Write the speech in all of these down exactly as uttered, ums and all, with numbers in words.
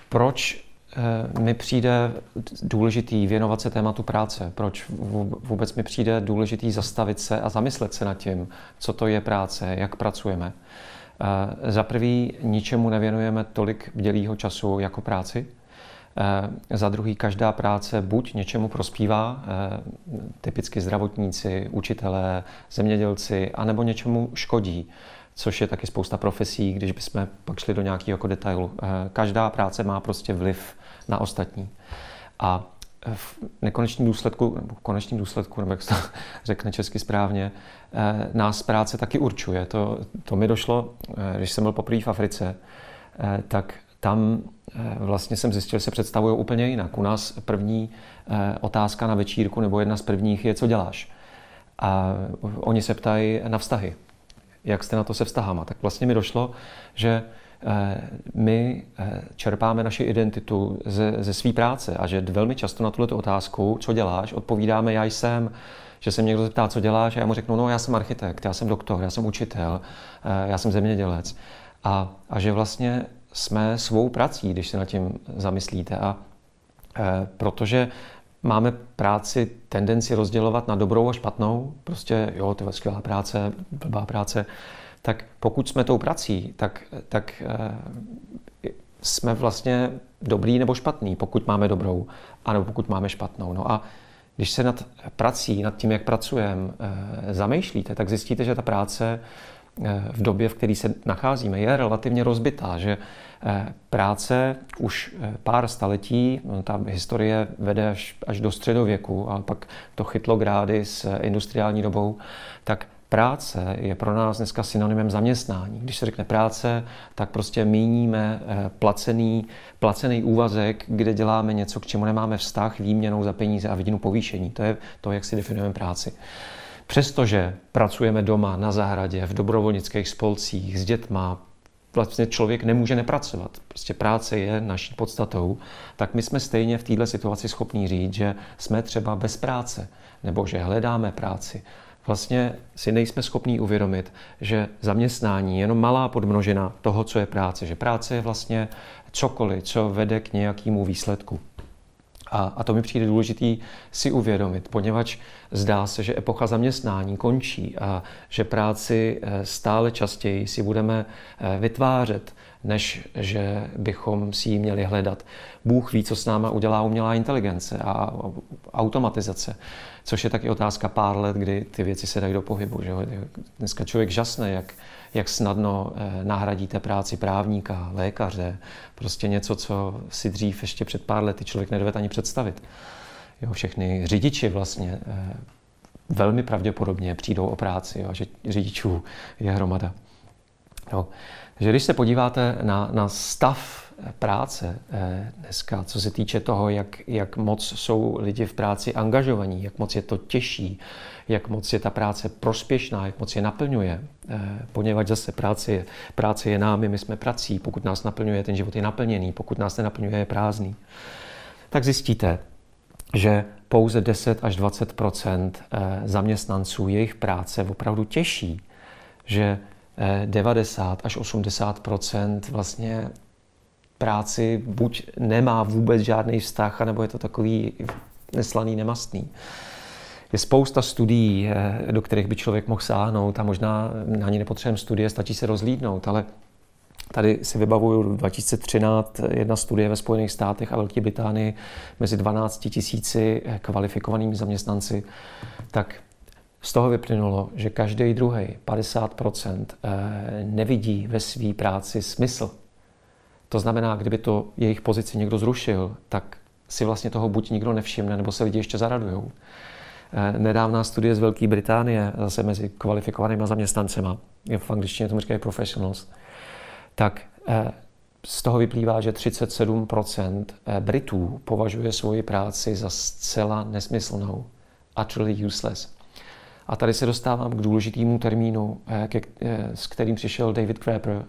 proč mi přijde důležitý věnovat se tématu práce? Proč vůbec mi přijde důležitý zastavit se a zamyslet se nad tím, co to je práce, jak pracujeme? Za prvý, ničemu nevěnujeme tolik bdělýho času jako práci. Za druhý, každá práce buď něčemu prospívá, typicky zdravotníci, učitelé, zemědělci, anebo něčemu škodí, což je taky spousta profesí, když bychom pak šli do nějakého jako detailu. Každá práce má prostě vliv na ostatní. A v nekonečném důsledku, nebo v konečném důsledku, nebo jak se to řekne česky správně, nás práce taky určuje. To, to mi došlo, když jsem byl poprvé v Africe, tak tam vlastně jsem zjistil, že se představují úplně jinak. U nás první otázka na večírku, nebo jedna z prvních je, co děláš. A oni se ptají na vztahy. Jak jste na to se vztahama? Tak vlastně mi došlo, že my čerpáme naši identitu ze, ze své práce a že velmi často na tuto otázku, co děláš, odpovídáme já jsem, že se mě někdo zeptá, co děláš a já mu řeknu, no já jsem architekt, já jsem doktor, já jsem učitel, já jsem zemědělec. A, a že vlastně jsme svou prací, když se nad tím zamyslíte. A e, protože máme práci tendenci rozdělovat na dobrou a špatnou, prostě jo, to je skvělá práce, blbá práce, tak pokud jsme tou prací, tak, tak e, jsme vlastně dobrý nebo špatný, pokud máme dobrou, anebo pokud máme špatnou. No a když se nad prací, nad tím, jak pracujeme, e, zamýšlíte, tak zjistíte, že ta práce v době, v které se nacházíme, je relativně rozbitá, že práce už pár staletí, ta historie vede až, až do středověku a pak to chytlo grády s industriální dobou, tak práce je pro nás dneska synonymem zaměstnání. Když se řekne práce, tak prostě míníme placený, placený úvazek, kde děláme něco, k čemu nemáme vztah, výměnou za peníze a vidinu povýšení. To je to, jak si definujeme práci. Přestože pracujeme doma, na zahradě, v dobrovolnických spolcích, s dětma, vlastně člověk nemůže nepracovat. Prostě práce je naší podstatou, tak my jsme stejně v této situaci schopní říct, že jsme třeba bez práce, nebo že hledáme práci. Vlastně si nejsme schopní uvědomit, že zaměstnání je jenom malá podmnožina toho, co je práce. Že práce je vlastně cokoliv, co vede k nějakému výsledku. A, a to mi přijde důležitý si uvědomit, poněvadž zdá se, že epocha zaměstnání končí a že práci stále častěji si budeme vytvářet, než že bychom si ji měli hledat. Bůh ví, co s náma udělá umělá inteligence a automatizace, což je taky otázka pár let, kdy ty věci se dají do pohybu. Že? Dneska člověk žasne, jak, jak snadno nahradíte práci právníka, lékaře, prostě něco, co si dřív ještě před pár lety člověk nedovedl ani představit. Jo, všechny řidiči vlastně velmi pravděpodobně přijdou o práci, jo, že řidičů je hromada. Jo. Takže když se podíváte na, na stav práce eh, dneska, co se týče toho, jak, jak moc jsou lidi v práci angažovaní, jak moc je to těžší, jak moc je ta práce prospěšná, jak moc je naplňuje, eh, poněvadž zase práce je, práce je námi, my jsme prací, pokud nás naplňuje, ten život je naplněný, pokud nás nenaplňuje, je prázdný, tak zjistíte, že pouze deset až dvacet procent zaměstnanců jejich práce opravdu těší, že devadesát až osmdesát procent vlastně práci buď nemá vůbec žádný vztah, anebo je to takový neslaný, nemastný. Je spousta studií, do kterých by člověk mohl sáhnout a možná ani nepotřebujeme studie, stačí se rozhlídnout, ale tady si vybavuju dva tisíce třináct jedna studie ve Spojených státech a Velké Británii mezi dvanácti tisíci kvalifikovanými zaměstnanci, tak z toho vyplynulo, že každý druhý, padesát procent, nevidí ve své práci smysl. To znamená, kdyby to jejich pozici někdo zrušil, tak si vlastně toho buď nikdo nevšimne, nebo se lidi ještě zaradujou. Nedávná studie z Velké Británie, zase mezi kvalifikovanými zaměstnancema, v angličtině tomu říkají professionals, tak z toho vyplývá, že třicet sedm procent Britů považuje svoji práci za zcela nesmyslnou, utterly useless. A tady se dostávám k důležitému termínu, ke, s kterým přišel David Graeber,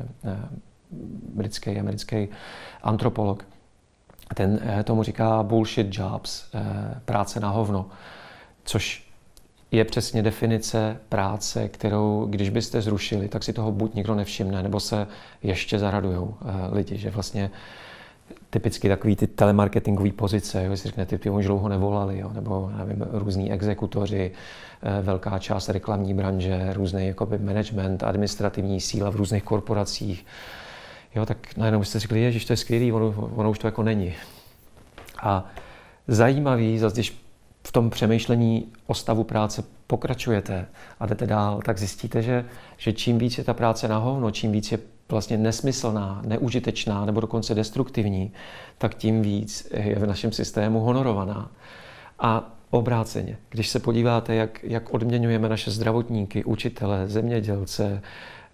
britský, americký antropolog. Ten tomu říká bullshit jobs, práce na hovno, což je přesně definice práce, kterou, když byste zrušili, tak si toho buď nikdo nevšimne, nebo se ještě zaradujou lidi, že vlastně typicky takový ty telemarketingové pozice, jo, si řeknete, ty už dlouho nevolali, jo, nebo nevím, různí exekutoři, velká část reklamní branže, různý jakoby management, administrativní síla v různých korporacích. Jo, tak najednou byste řekli, ježiš, to je skvělý, ono, ono už to jako není. A zajímavý, zase když v tom přemýšlení o stavu práce pokračujete a jdete dál, tak zjistíte, že, že čím víc je ta práce na hovno, čím víc je vlastně nesmyslná, neužitečná nebo dokonce destruktivní, tak tím víc je v našem systému honorovaná. A obráceně, když se podíváte, jak, jak odměňujeme naše zdravotníky, učitele, zemědělce,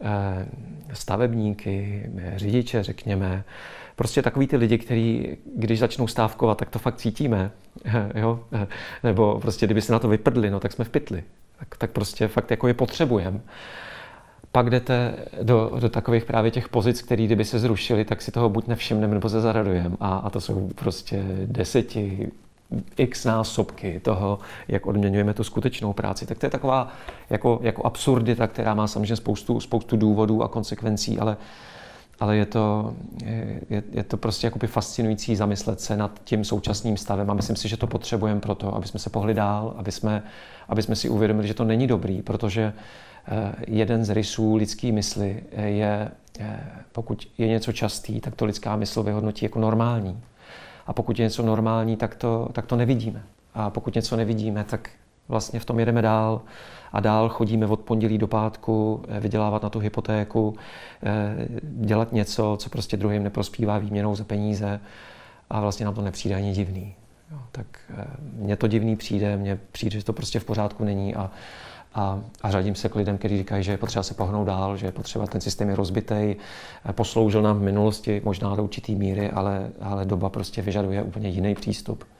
stavebníky, řidiče, řekněme, prostě takový ty lidi, kteří, když začnou stávkovat, tak to fakt cítíme, jo? Nebo prostě kdyby se na to vyprdli, no tak jsme v pytli. Tak, tak prostě fakt jako je potřebujeme. Pak jdete do, do takových právě těch pozic, které kdyby se zrušily, tak si toho buď nevšimneme, nebo se zaradujeme. A, a to jsou prostě deseti, x násobky toho, jak odměňujeme tu skutečnou práci. Tak to je taková jako, jako absurdita, která má samozřejmě spoustu, spoustu důvodů a konsekvencí, ale, ale je, to, je, je to prostě jakoby fascinující zamyslet se nad tím současným stavem a myslím si, že to potřebujeme proto, aby jsme se pohli dál, aby jsme, aby jsme si uvědomili, že to není dobrý, protože jeden z rysů lidské mysli je, pokud je něco častý, tak to lidská mysl vyhodnotí jako normální. A pokud je něco normální, tak to, tak to nevidíme. A pokud něco nevidíme, tak vlastně v tom jedeme dál a dál chodíme od pondělí do pátku, vydělávat na tu hypotéku, dělat něco, co prostě druhým neprospívá výměnou za peníze a vlastně nám to nepřijde ani divný. Jo, tak mně to divný přijde, mně přijde, že to prostě v pořádku není a A, a řadím se k lidem, kteří říkají, že je potřeba se pohnout dál, že je potřeba, ten systém je rozbitej, posloužil nám v minulosti možná do určitý míry, ale, ale doba prostě vyžaduje úplně jiný přístup.